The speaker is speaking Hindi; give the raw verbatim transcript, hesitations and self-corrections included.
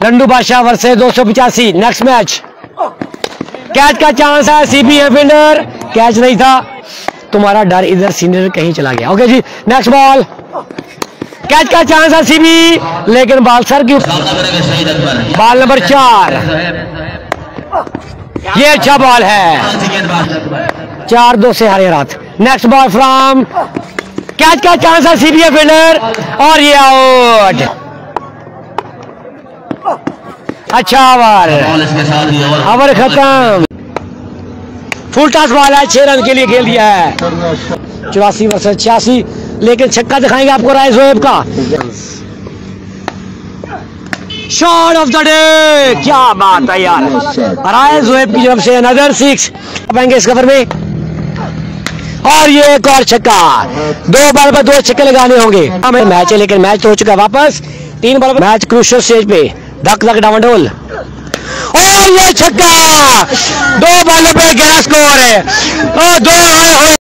डंडू बादशाह वर्सेस दो सौ पचासी। नेक्स्ट मैच, कैच का चांस है, सीबी है फील्डर, कैच नहीं था, तुम्हारा डर इधर सीनियर कहीं चला गया। ओके जी, नेक्स्ट बॉल, कैच का चांस है सीबी, लेकिन बॉल सर की बॉल नंबर चार, ये अच्छा बॉल है, चार दो से हारे रात। नेक्स्ट बॉल फ्रॉम, कैच का चांस है, सीबी है फील्डर और ये आउट। अच्छा ओवर, ओवर खत्म, फुल टॉस बॉल है, छह रन के लिए खेल दिया है, चौरासी वर्सेस छियासी, लेकिन छक्का दिखाएंगे आपको राय जोएब का। शॉट ऑफ द डे, क्या बात है यार, राय जोएब की तरफ से अनदर सिक्स पाएंगे इस कवर में, और ये एक और छक्का, दो बॉल पर दो छक्के लगाने होंगे। हमें मैच है, लेकिन मैच तो हो चुका है वापस, तीन बॉल मैच क्रूशियल स्टेज पे, धक धक डावाडोल, और ये छक्का, दो बॉलों पे ग्यारह स्कोर है, और दो